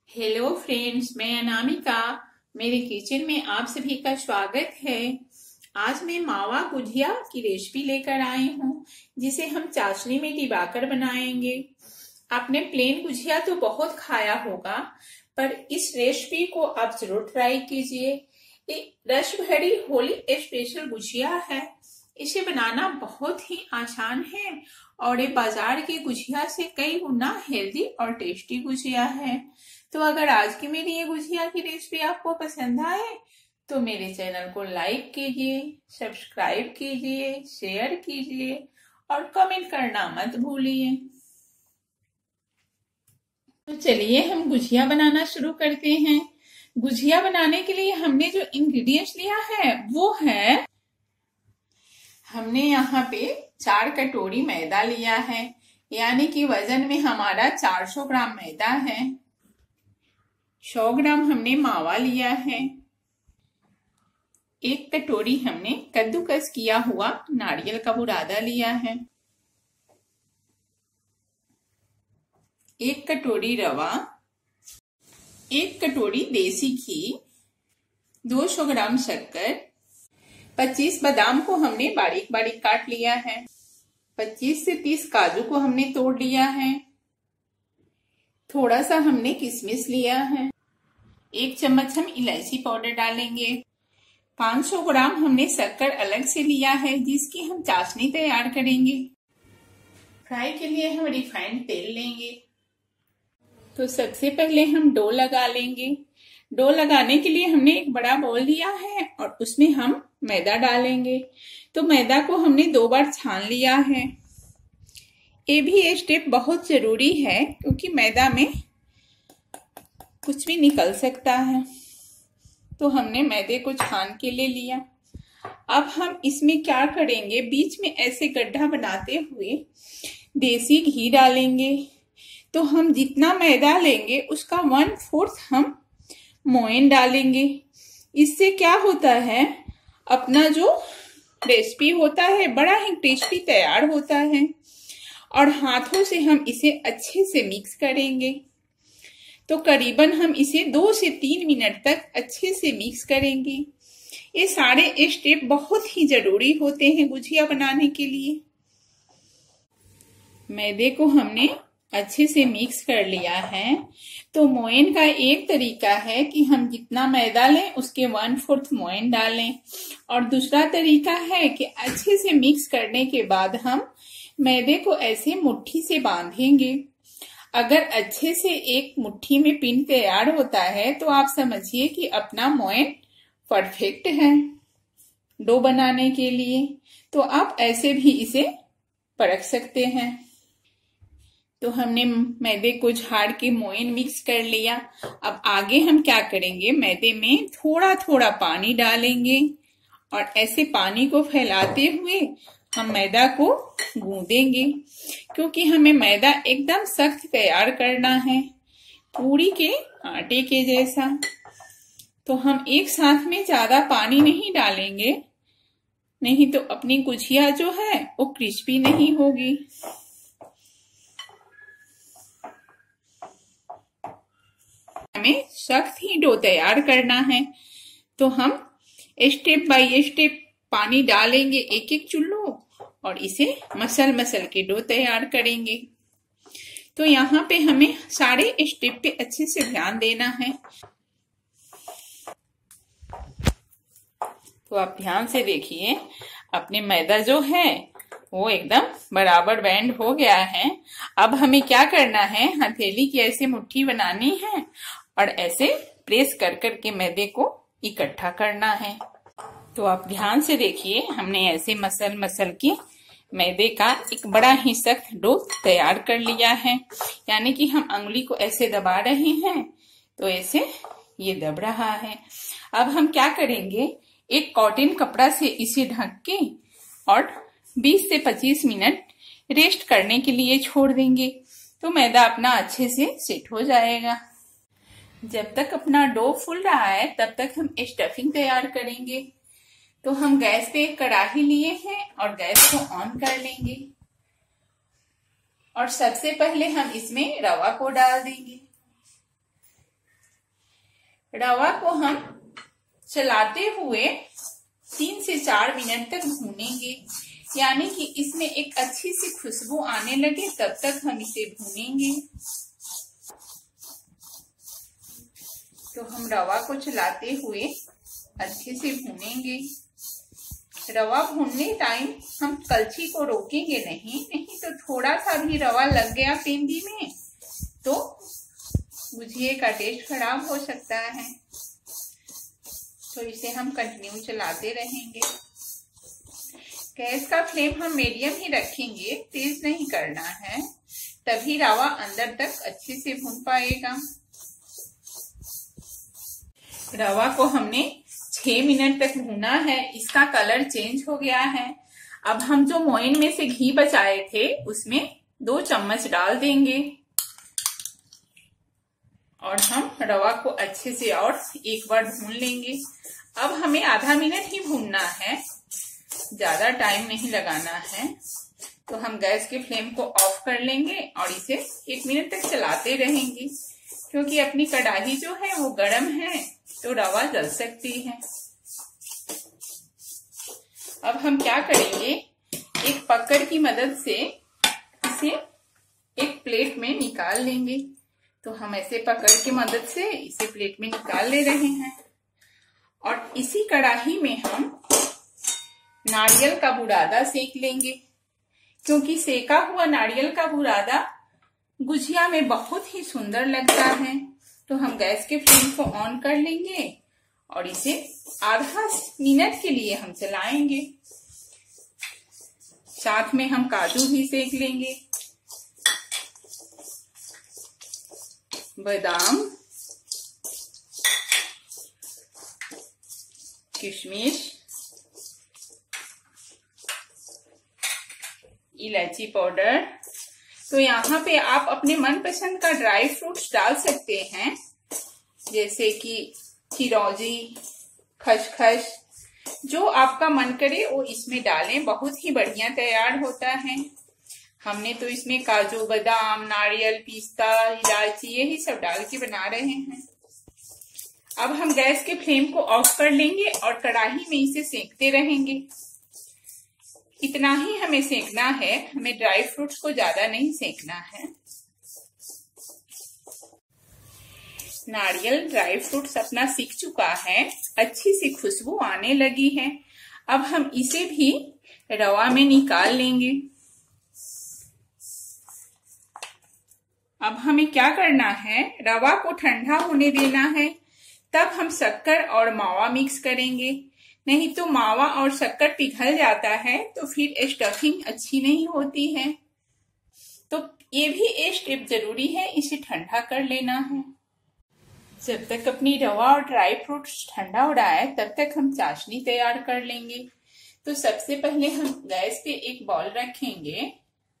Hello friends, मैं अनामिका। मेरे kitchen में आप सभी का स्वागत है। आज मैं मावा गुजिया की रेसिपी लेकर आई हूँ, जिसे हम चाशनी में डिबाकर बनाएंगे। आपने प्लेन गुजिया तो बहुत खाया होगा, पर इस रेसिपी को आप जरूर ट्राई कीजिए। ये रस भरी होली स्पेशल गुजिया है। इसे बनाना बहुत ही आसान है और ये बाजार की गुजिया से कई गुना हेल्दी और टेस्टी गुजिया है। तो अगर आज की मेरी ये गुजिया की रेसिपी आपको पसंद आए तो मेरे चैनल को लाइक कीजिए, सब्सक्राइब कीजिए, शेयर कीजिए और कमेंट करना मत भूलिए। तो चलिए हम गुजिया बनाना शुरू करते हैं। गुजिया बनाने के लिए हमने जो इंग्रेडिएंट्स लिया है वो है, हमने यहाँ पे 4 कटोरी मैदा लिया है, यानी कि वजन में हमारा 400 ग्राम मैदा है। 100 ग्राम हमने मावा लिया है। 1 कटोरी हमने कद्दूकस किया हुआ नारियल का बुरादा लिया है। 1 कटोरी रवा, 1 कटोरी देसी घी, 200 ग्राम शक्कर, 25 बादाम को हमने बारीक बारीक काट लिया है। 25 से 30 काजू को हमने तोड़ लिया है। थोड़ा सा हमने किशमिश लिया है। 1 चम्मच हम इलायची पाउडर डालेंगे। 500 ग्राम हमने शक्कर अलग से लिया है, जिसकी हम चाशनी तैयार करेंगे। फ्राई के लिए हम रिफाइंड तेल लेंगे। तो सबसे पहले हम डो लगा लेंगे। डो लगाने के लिए हमने एक बड़ा बाउल लिया है और उसमें हम मैदा डालेंगे। तो मैदा को हमने 2 बार छान लिया है। ये भी स्टेप बहुत जरूरी है, क्योंकि मैदा में कुछ भी निकल सकता है। तो हमने मैदे को छान के ले लिया। अब हम इसमें क्या करेंगे, बीच में ऐसे गड्ढा बनाते हुए देसी घी डालेंगे। तो हम जितना मैदा लेंगे उसका 1/4 हम मोयन डालेंगे। इससे क्या होता है, अपना जो रेसिपी होता है बड़ा ही टेस्टी तैयार होता है। और हाथों से हम इसे अच्छे से मिक्स करेंगे। तो करीबन हम इसे 2 से 3 मिनट तक अच्छे से मिक्स करेंगे। ये सारे स्टेप बहुत ही जरूरी होते हैं गुजिया बनाने के लिए। मैदे को हमने अच्छे से मिक्स कर लिया है। तो मोयन का एक तरीका है कि हम जितना मैदा लें उसके 1/4 मोयन डालें, और दूसरा तरीका है कि अच्छे से मिक्स करने के बाद हम मैदे को ऐसे मुट्ठी से बांधेंगे। अगर अच्छे से एक मुट्ठी में पिन तैयार होता है तो आप समझिए कि अपना मोयन परफेक्ट है डो बनाने के लिए। तो आप ऐसे भी इसे परख सकते हैं। तो हमने मैदे को झाड़ के मोयन मिक्स कर लिया। अब आगे हम क्या करेंगे, मैदे में थोड़ा थोड़ा पानी डालेंगे और ऐसे पानी को फैलाते हुए हम मैदा को गूंदेंगे, क्योंकि हमें मैदा एकदम सख्त तैयार करना है, पूरी के आटे के जैसा। तो हम एक साथ में ज्यादा पानी नहीं डालेंगे, नहीं तो अपनी गुजिया जो है वो क्रिस्पी नहीं होगी। हमें सख्त ही डो तैयार करना है। तो हम स्टेप बाय स्टेप पानी डालेंगे एक एक चुल्लू और इसे मसल मसल के डो तैयार करेंगे। तो यहाँ पे हमें सारे स्टेप पे अच्छे से ध्यान देना है। तो आप ध्यान से देखिए, अपने मैदा जो है वो एकदम बराबर बैंड हो गया है। अब हमें क्या करना है, हथेली की ऐसे मुट्ठी बनानी है और ऐसे प्रेस कर करके मैदे को इकट्ठा करना है। तो आप ध्यान से देखिए, हमने ऐसे मसल मसल के मैदे का एक बड़ा ही सख्त डो तैयार कर लिया है। यानी कि हम अंगुली को ऐसे दबा रहे हैं तो ऐसे ये दब रहा है। अब हम क्या करेंगे, एक कॉटन कपड़ा से इसे ढक के और 20 से 25 मिनट रेस्ट करने के लिए छोड़ देंगे। तो मैदा अपना अच्छे से सेट हो जाएगा। जब तक अपना डो फूल रहा है तब तक हम स्टफिंग तैयार करेंगे। तो हम गैस पे एक कढ़ाई लिए हैं और गैस को ऑन कर लेंगे। और सबसे पहले हम इसमें रवा को डाल देंगे। रवा को हम चलाते हुए 3 से 4 मिनट तक भूनेंगे, यानी कि इसमें एक अच्छी सी खुशबू आने लगे तब तक हम इसे भूनेंगे। तो हम रवा को चलाते हुए अच्छे से भूनेंगे। रवा भूनने टाइम हम कलछी को रोकेंगे नहीं तो थोड़ा सा भी रवा लग गया पेंदी में तो गुझिया का टेस्ट खराब हो सकता है। तो इसे हम कंटिन्यू चलाते रहेंगे। गैस का फ्लेम हम मीडियम ही रखेंगे, तेज नहीं करना है, तभी रवा अंदर तक अच्छे से भून पाएगा। रवा को हमने 6 मिनट तक भूना है, इसका कलर चेंज हो गया है। अब हम जो मोइन में से घी बचाए थे उसमें 2 चम्मच डाल देंगे और हम रवा को अच्छे से और एक बार भून लेंगे। अब हमें आधा मिनट ही भूनना है, ज्यादा टाइम नहीं लगाना है। तो हम गैस के फ्लेम को ऑफ कर लेंगे और इसे 1 मिनट तक चलाते रहेंगे, क्योंकि अपनी कढ़ाई जो है वो गर्म है तो रवा जल सकती है। अब हम क्या करेंगे, एक पकड़ की मदद से इसे एक प्लेट में निकाल लेंगे। तो हम ऐसे पकड़ की मदद से इसे प्लेट में निकाल ले रहे हैं और इसी कढ़ाई में हम नारियल का बुरादा सेक लेंगे, क्योंकि सेका हुआ नारियल का बुरादा गुझिया में बहुत ही सुंदर लगता है। तो हम गैस के फ्लेम को ऑन कर लेंगे और इसे आधा मिनट के लिए हम चलाएंगे। साथ में हम काजू भी सेक लेंगे, बादाम, किशमिश, इलायची पाउडर। तो यहाँ पे आप अपने मनपसंद का ड्राई फ्रूट्स डाल सकते हैं, जैसे कि चिरौंजी, खसखस, जो आपका मन करे वो इसमें डालें, बहुत ही बढ़िया तैयार होता है। हमने तो इसमें काजू, बादाम, नारियल, पिस्ता, इलायची यही सब डाल के बना रहे हैं। अब हम गैस के फ्लेम को ऑफ कर लेंगे और कढ़ाई में इसे सेकते रहेंगे। इतना ही हमें सेकना है, हमें ड्राई फ्रूट्स को ज्यादा नहीं सेकना है। नारियल ड्राई फ्रूट्स अपना सीख चुका है, अच्छी सी खुशबू आने लगी है। अब हम इसे भी रवा में निकाल लेंगे। अब हमें क्या करना है, रवा को ठंडा होने देना है, तब हम शक्कर और मावा मिक्स करेंगे। नहीं तो मावा और शक्कर पिघल जाता है तो फिर स्टफिंग अच्छी नहीं होती है। तो ये भी एक स्टेप जरूरी है, इसे ठंडा कर लेना है। जब तक अपनी रवा और ड्राई फ्रूट्स ठंडा हो रहा है तब तक हम चाशनी तैयार कर लेंगे। तो सबसे पहले हम गैस पे एक बाउल रखेंगे।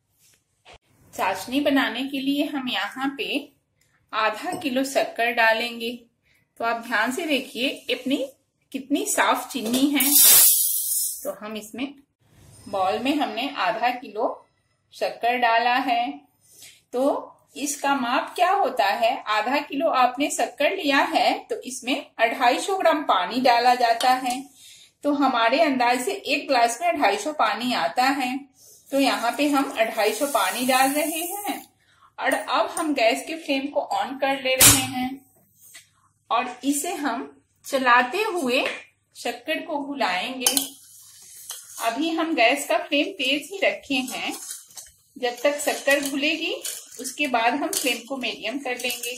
चाशनी बनाने के लिए हम यहाँ पे आधा किलो शक्कर डालेंगे। तो आप ध्यान से देखिए अपनी कितनी साफ चीनी है। तो हम इसमें बाउल में हमने आधा किलो शक्कर डाला है। तो इसका माप क्या होता है, आधा किलो आपने शक्कर लिया है तो इसमें 250 ग्राम पानी डाला जाता है। तो हमारे अंदाज से 1 गिलास में 250 पानी आता है। तो यहाँ पे हम 250 पानी डाल रहे हैं और अब हम गैस के फ्लेम को ऑन कर ले रहे हैं और इसे हम चलाते हुए शक्कर को घुलाएंगे। अभी हम गैस का फ्लेम तेज ही रखे हैं, जब तक शक्कर घुलेगी उसके बाद हम फ्लेम को मीडियम कर लेंगे।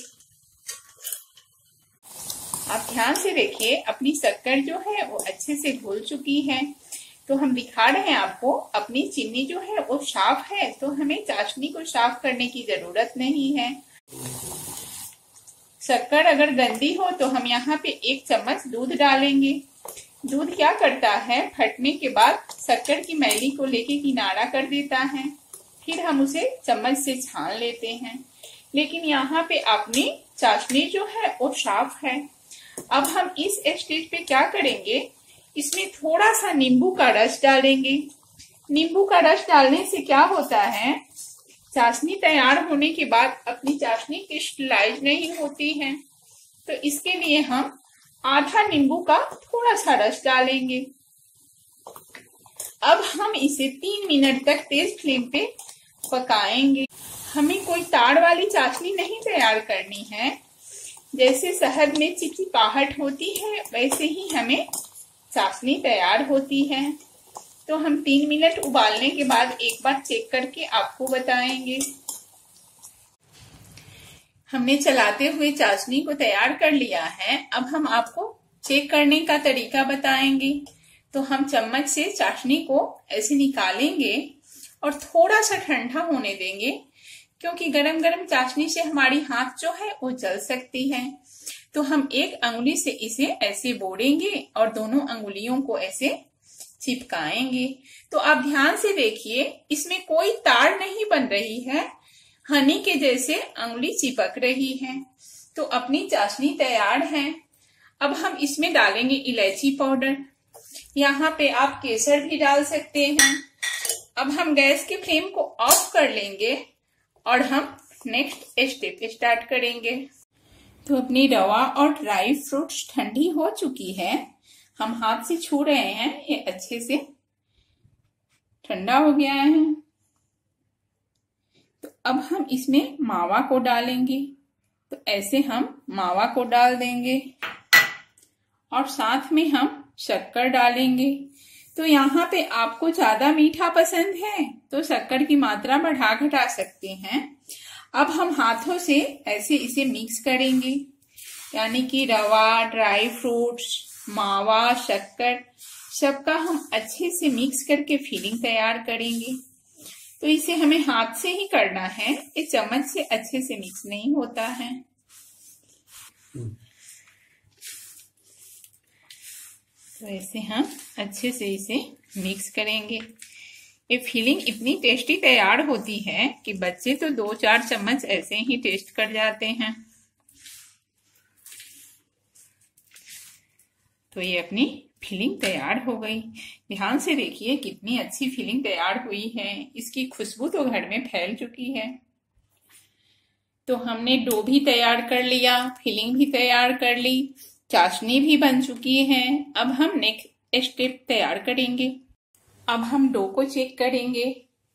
आप ध्यान से देखिए अपनी शक्कर जो है वो अच्छे से घुल चुकी है। तो हम दिखा रहे हैं आपको अपनी चीनी जो है वो साफ है, तो हमें चाशनी को साफ करने की जरूरत नहीं है। शक्कर अगर गंदी हो तो हम यहाँ पे 1 चम्मच दूध डालेंगे। दूध क्या करता है, फटने के बाद शक्कर की मैली को लेके किनारा कर देता है, फिर हम उसे चम्मच से छान लेते हैं। लेकिन यहाँ पे अपनी चाशनी जो है वो साफ है। अब हम इस स्टेज पे क्या करेंगे, इसमें थोड़ा सा नींबू का रस डालेंगे। नींबू का रस डालने से क्या होता है, चाशनी तैयार होने के बाद अपनी चाशनी क्रिस्टलाइज नहीं होती है। तो इसके लिए हम आधा नींबू का थोड़ा सा रस डालेंगे। अब हम इसे 3 मिनट तक तेज फ्लेम पे पकाएंगे। हमें कोई ताड़ वाली चाशनी नहीं तैयार करनी है। जैसे शहद में चिपचिपाहट होती है वैसे ही हमें चाशनी तैयार होती है। तो हम 3 मिनट उबालने के बाद एक बार चेक करके आपको बताएंगे। हमने चलाते हुए चाशनी को तैयार कर लिया है। अब हम आपको चेक करने का तरीका बताएंगे। तो हम चम्मच से चाशनी को ऐसे निकालेंगे और थोड़ा सा ठंडा होने देंगे, क्योंकि गरम गरम चाशनी से हमारी हाथ जो है वो जल सकती है। तो हम एक अंगुली से इसे ऐसे बोड़ेंगे और दोनों अंगुलियों को ऐसे चिपकाएंगे। तो आप ध्यान से देखिए, इसमें कोई तार नहीं बन रही है, हनी के जैसे अंगुली चिपक रही है। तो अपनी चाशनी तैयार है। अब हम इसमें डालेंगे इलायची पाउडर। यहाँ पे आप केसर भी डाल सकते हैं। अब हम गैस के फ्लेम को ऑफ कर लेंगे और हम नेक्स्ट स्टेप स्टार्ट करेंगे। तो अपनी रवा और ड्राई फ्रूट्स ठंडी हो चुकी है। हम हाथ से छू रहे हैं, ये अच्छे से ठंडा हो गया है। तो अब हम इसमें मावा को डालेंगे। तो ऐसे हम मावा को डाल देंगे और साथ में हम शक्कर डालेंगे। तो यहाँ पे आपको ज्यादा मीठा पसंद है तो शक्कर की मात्रा बढ़ा घटा सकते हैं। अब हम हाथों से ऐसे इसे मिक्स करेंगे, यानी कि रवा, ड्राई फ्रूट्स, मावा, शक्कर सबका हम अच्छे से मिक्स करके फिलिंग तैयार करेंगे। तो इसे हमें हाथ से ही करना है, ये चम्मच से अच्छे से मिक्स नहीं होता है। तो ऐसे हम अच्छे से इसे मिक्स करेंगे। ये फिलिंग इतनी टेस्टी तैयार होती है कि बच्चे तो 2-4 चम्मच ऐसे ही टेस्ट कर जाते हैं। तो ये अपनी फिलिंग तैयार हो गई। ध्यान से देखिए कितनी अच्छी फिलिंग तैयार हुई है। इसकी खुशबू तो घर में फैल चुकी है। तो हमने डो भी तैयार कर लिया, फिलिंग भी तैयार कर ली, चाशनी भी बन चुकी है। अब हम नेक्स्ट स्टेप तैयार करेंगे। अब हम डो को चेक करेंगे।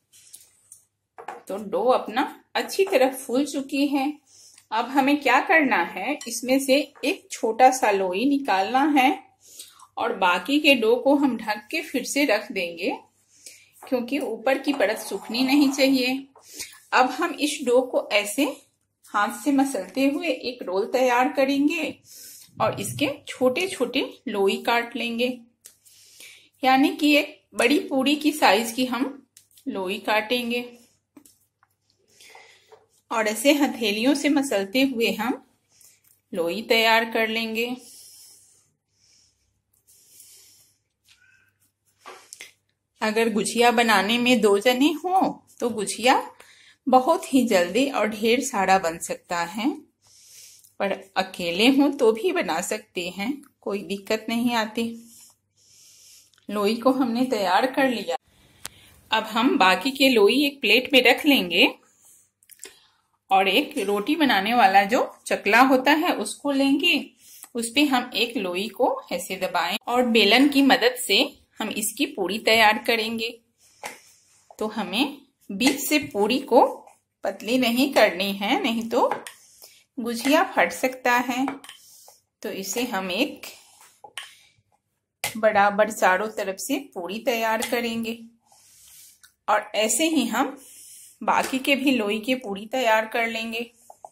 तो डो अपना अच्छी तरह फूल चुकी है। अब हमें क्या करना है, इसमें से एक छोटा सा लोई निकालना है और बाकी के डो को हम ढक के फिर से रख देंगे, क्योंकि ऊपर की परत सूखनी नहीं चाहिए। अब हम इस डो को ऐसे हाथ से मसलते हुए एक रोल तैयार करेंगे और इसके छोटे छोटे लोई काट लेंगे, यानी कि एक बड़ी पूरी की साइज की हम लोई काटेंगे और ऐसे हथेलियों से मसलते हुए हम लोई तैयार कर लेंगे। अगर गुजिया बनाने में 2 जने हो तो गुजिया बहुत ही जल्दी और ढेर सारा बन सकता है, पर अकेले हों तो भी बना सकते हैं, कोई दिक्कत नहीं आती। लोई को हमने तैयार कर लिया। अब हम बाकी के लोई एक प्लेट में रख लेंगे और एक रोटी बनाने वाला जो चकला होता है उसको लेंगे। उस पे हम एक लोई को ऐसे दबाएं और बेलन की मदद से हम इसकी पूरी तैयार करेंगे। तो हमें बीच से पूरी को पतली नहीं करनी है, नहीं तो गुजिया फट सकता है। तो इसे हम एक बराबर चारों तरफ से पूरी तैयार करेंगे और ऐसे ही हम बाकी के भी लोई के पूरी तैयार कर लेंगे।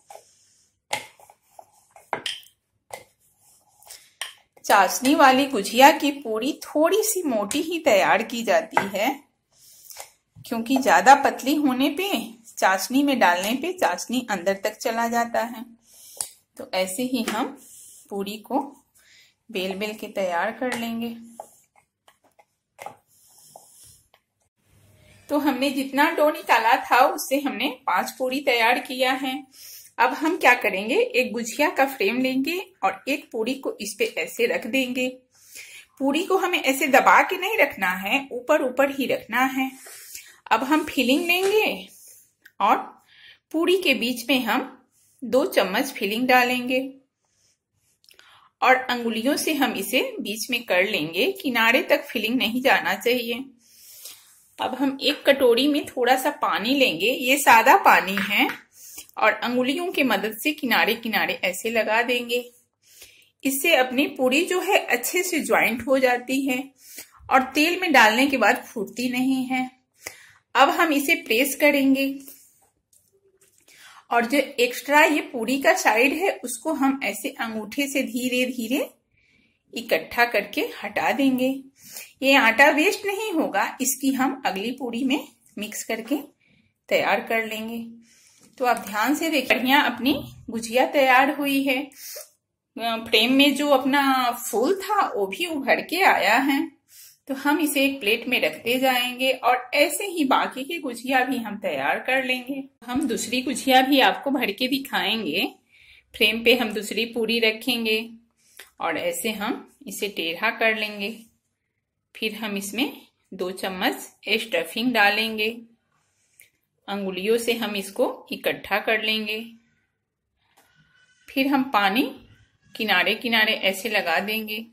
चाशनी वाली गुजिया की पूरी थोड़ी सी मोटी ही तैयार की जाती है, क्योंकि ज्यादा पतली होने पे चाशनी में डालने पे चाशनी अंदर तक चला जाता है। तो ऐसे ही हम पूरी को बेल बेल के तैयार कर लेंगे। तो हमने जितना डो निकाला था उससे हमने 5 पूरी तैयार किया है। अब हम क्या करेंगे, एक गुजिया का फ्रेम लेंगे और एक पूरी को इस पे ऐसे रख देंगे। पूरी को हमें ऐसे दबा के नहीं रखना है, ऊपर ऊपर ही रखना है। अब हम फिलिंग लेंगे और पूरी के बीच में हम 2 चम्मच फिलिंग डालेंगे। और अंगुलियों से हम इसे बीच में कर लेंगे, किनारे तक फिलिंग नहीं जाना चाहिए। अब हम एक कटोरी में थोड़ा सा पानी लेंगे, ये सादा पानी है, और अंगुलियों की मदद से किनारे किनारे ऐसे लगा देंगे। इससे अपनी पूरी जो है अच्छे से ज्वाइंट हो जाती है और तेल में डालने के बाद फूटती नहीं है। अब हम इसे प्रेस करेंगे और जो एक्स्ट्रा ये पूरी का साइड है उसको हम ऐसे अंगूठे से धीरे धीरे इकट्ठा करके हटा देंगे। ये आटा वेस्ट नहीं होगा, इसकी हम अगली पूरी में मिक्स करके तैयार कर लेंगे। तो आप ध्यान से देखिए, बढ़िया अपनी गुजिया तैयार हुई है। फ्रेम में जो अपना फूल था वो भी उभर के आया है। तो हम इसे एक प्लेट में रखते जाएंगे और ऐसे ही बाकी की गुजिया भी हम तैयार कर लेंगे। हम दूसरी गुजिया भी आपको भर के दिखाएंगे। फ्रेम पे हम दूसरी पूरी रखेंगे और ऐसे हम इसे टेढ़ा कर लेंगे। फिर हम इसमें 2 चम्मच स्टफिंग डालेंगे। अंगुलियों से हम इसको इकट्ठा कर लेंगे। फिर हम पानी किनारे किनारे ऐसे लगा देंगे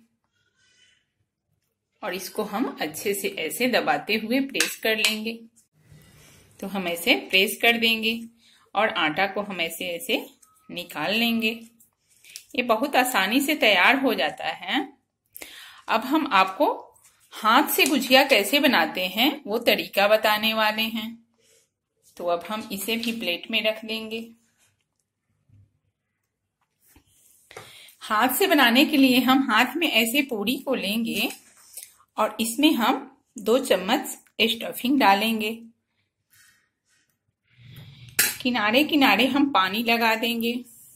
और इसको हम अच्छे से ऐसे दबाते हुए प्रेस कर लेंगे। तो हम ऐसे प्रेस कर देंगे और आटा को हम ऐसे ऐसे निकाल लेंगे। ये बहुत आसानी से तैयार हो जाता है। अब हम आपको हाथ से गुजिया कैसे बनाते हैं वो तरीका बताने वाले हैं। तो अब हम इसे भी प्लेट में रख देंगे। हाथ से बनाने के लिए हम हाथ में ऐसे पूरी को लेंगे और इसमें हम 2 चम्मच स्टफिंग डालेंगे। किनारे किनारे हम पानी लगा देंगे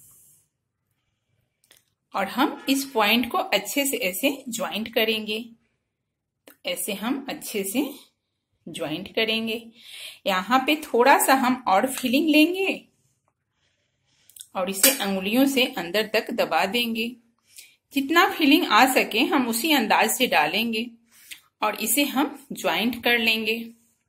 और हम इस पॉइंट को अच्छे से ऐसे ज्वाइंट करेंगे। तो ऐसे हम अच्छे से ज्वाइंट करेंगे। यहाँ पे थोड़ा सा हम और फिलिंग लेंगे और इसे अंगुलियों से अंदर तक दबा देंगे। जितना फिलिंग आ सके हम उसी अंदाज से डालेंगे और इसे हम ज्वाइंट कर लेंगे।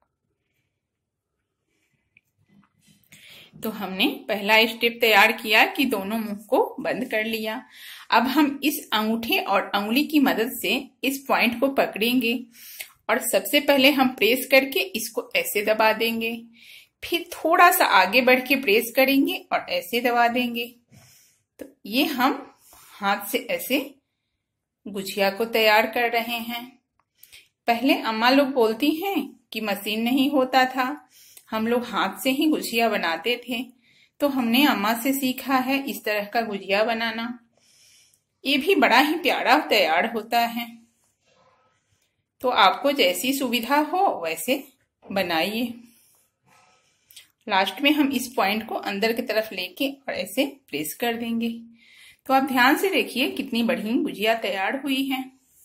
तो हमने पहला स्टेप तैयार किया कि दोनों मुंह को बंद कर लिया। अब हम इस अंगूठे और अंगुली की मदद से इस पॉइंट को पकड़ेंगे और सबसे पहले हम प्रेस करके इसको ऐसे दबा देंगे। फिर थोड़ा सा आगे बढ़ के प्रेस करेंगे और ऐसे दबा देंगे। तो ये हम हाथ से ऐसे गुजिया को तैयार कर रहे हैं। पहले अम्मा लोग बोलती हैं कि मशीन नहीं होता था, हम लोग हाथ से ही गुजिया बनाते थे। तो हमने अम्मा से सीखा है इस तरह का गुजिया बनाना। ये भी बड़ा ही प्यारा तैयार होता है। तो आपको जैसी सुविधा हो वैसे बनाइए। लास्ट में हम इस पॉइंट को अंदर की तरफ लेके और ऐसे प्रेस कर देंगे। तो आप ध्यान से देखिए कितनी बढ़िया गुजिया तैयार हुई है।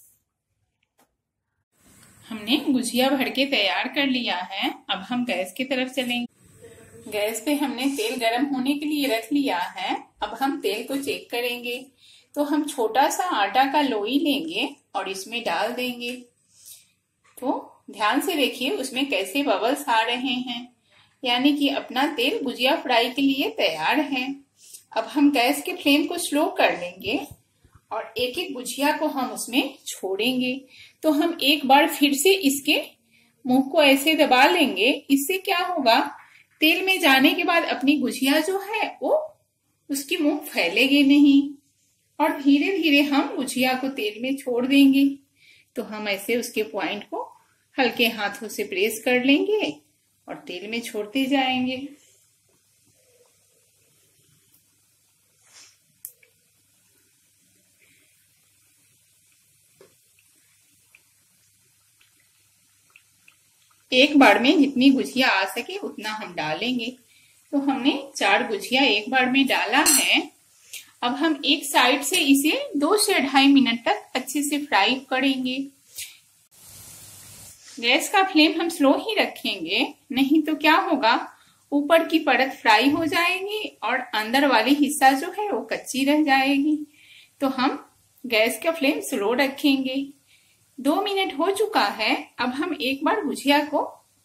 हमने गुजिया भर के तैयार कर लिया है। अब हम गैस की तरफ चलेंगे। गैस पे हमने तेल गरम होने के लिए रख लिया है। अब हम तेल को चेक करेंगे। तो हम छोटा सा आटा का लोई लेंगे और इसमें डाल देंगे। तो ध्यान से देखिए उसमें कैसे बबल्स आ रहे हैं, यानी कि अपना तेल गुजिया फ्राई के लिए तैयार है। अब हम गैस के फ्लेम को स्लो कर लेंगे और एक एक गुजिया को हम उसमें छोड़ेंगे। तो हम एक बार फिर से इसके मुंह को ऐसे दबा लेंगे। इससे क्या होगा, तेल में जाने के बाद अपनी गुजिया जो है वो उसकी मुंह फैलेगी नहीं और धीरे धीरे हम गुजिया को तेल में छोड़ देंगे। तो हम ऐसे उसके पॉइंट को हल्के हाथों से प्रेस कर लेंगे और तेल में छोड़ते जाएंगे। एक बार में जितनी गुजिया आ सके उतना हम डालेंगे। तो हमने 4 गुजिया एक बार में डाला है। अब हम एक साइड से इसे 2 से 2.5 मिनट तक अच्छे से फ्राई करेंगे। गैस का फ्लेम हम स्लो ही रखेंगे, नहीं तो क्या होगा, ऊपर की परत फ्राई हो जाएगी और अंदर वाली हिस्सा जो है वो कच्ची रह जाएगी। तो हम गैस का फ्लेम स्लो रखेंगे। 2 मिनट हो चुका है। अब हम एक बार गुजिया को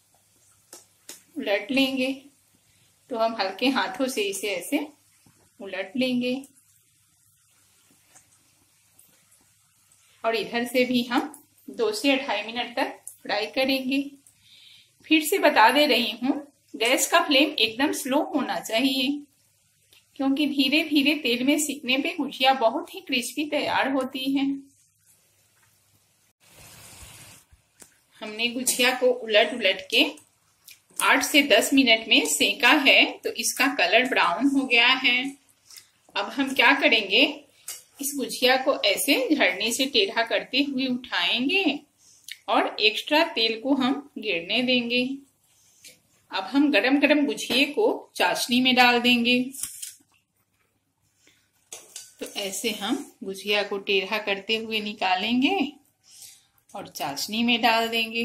उलट लेंगे। तो हम हल्के हाथों से इसे ऐसे उलट लेंगे। और इधर से भी हम 2 से 2.5 मिनट तक फ्राई करेंगे। फिर से बता दे रही हूँ, गैस का फ्लेम एकदम स्लो होना चाहिए, क्योंकि धीरे धीरे तेल में सिकने पे गुजिया बहुत ही क्रिस्पी तैयार होती है। हमने गुजिया को उलट उलट के 8 से 10 मिनट में सेका है, तो इसका कलर ब्राउन हो गया है। अब हम क्या करेंगे, इस गुजिया को ऐसे झड़ने से टेढ़ा करते हुए उठाएंगे और एक्स्ट्रा तेल को हम गिरने देंगे। अब हम गरम गरम गुजिये को चाशनी में डाल देंगे। तो ऐसे हम गुजिया को टेढ़ा करते हुए निकालेंगे और चाशनी में डाल देंगे।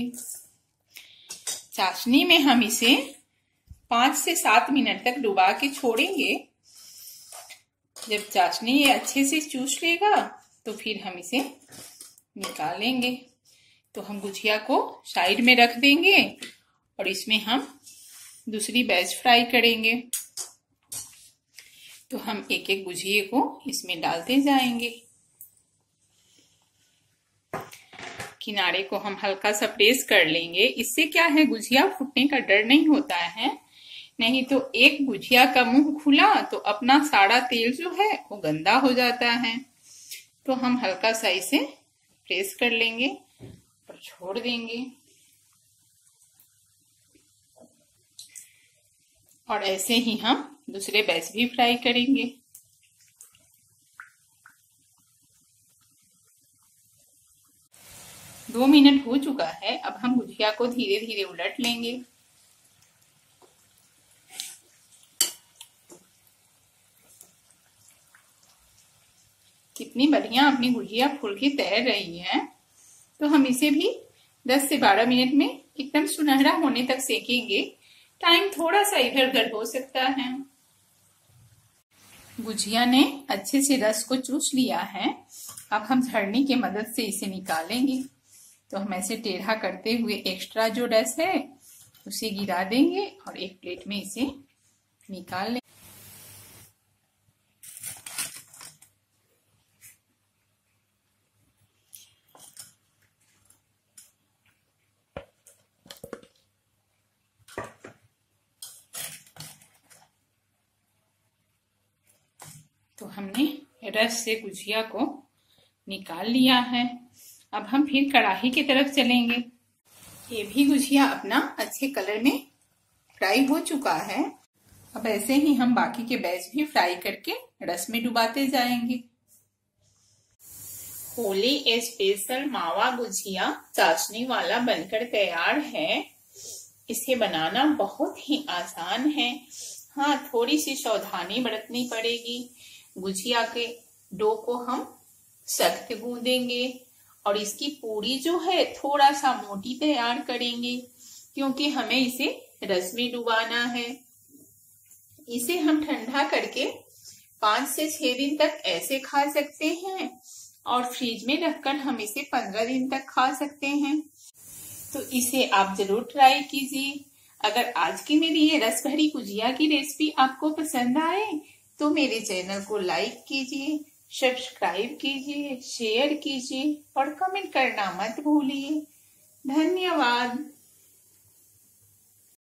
चाशनी में हम इसे 5 से 7 मिनट तक डुबा के छोड़ेंगे। जब चाशनी ये अच्छे से चूस लेगा तो फिर हम इसे निकालेंगे। तो हम गुजिया को साइड में रख देंगे और इसमें हम दूसरी बैच फ्राई करेंगे। तो हम एक एक गुजिये को इसमें डालते जाएंगे। किनारे को हम हल्का सा प्रेस कर लेंगे। इससे क्या है, गुजिया फूटने का डर नहीं होता है। नहीं तो एक गुजिया का मुंह खुला तो अपना सारा तेल जो है वो गंदा हो जाता है। तो हम हल्का सा इसे प्रेस कर लेंगे और छोड़ देंगे। और ऐसे ही हम दूसरे बैच भी फ्राई करेंगे। दो मिनट हो चुका है। अब हम गुजिया को धीरे धीरे उलट लेंगे। कितनी बढ़िया अपनी गुजिया फूल के तैर रही है। तो हम इसे भी 10 से 12 मिनट में एकदम सुनहरा होने तक सेकेंगे। टाइम थोड़ा सा इधर उधर हो सकता है। गुजिया ने अच्छे से रस को चूस लिया है। अब हम छलनी की मदद से इसे निकालेंगे। तो हम ऐसे टेढ़ा करते हुए एक्स्ट्रा जो रस है उसे गिरा देंगे और एक प्लेट में इसे निकाल लेंगे। तो हमने रस से गुजिया को निकाल लिया है। अब हम फिर कढ़ाई की तरफ चलेंगे। ये भी गुजिया अपना अच्छे कलर में फ्राई हो चुका है। अब ऐसे ही हम बाकी के बैच भी फ्राई करके रस में डुबाते जाएंगे। होली स्पेशल मावा गुजिया चाशनी वाला बनकर तैयार है। इसे बनाना बहुत ही आसान है। हाँ, थोड़ी सी सावधानी बरतनी पड़ेगी। गुजिया के डो को हम सख्त गूंदेंगे और इसकी पूरी जो है थोड़ा सा मोटी तैयार करेंगे, क्योंकि हमें इसे रस में डुबाना है। इसे हम ठंडा करके 5 से 6 दिन तक ऐसे खा सकते हैं और फ्रिज में रखकर हम इसे 15 दिन तक खा सकते हैं। तो इसे आप जरूर ट्राई कीजिए। अगर आज की मेरी ये रस भरी गुजिया की रेसिपी आपको पसंद आए तो मेरे चैनल को लाइक कीजिए, सब्सक्राइब कीजिए, शेयर कीजिए और कमेंट करना मत भूलिए। धन्यवाद।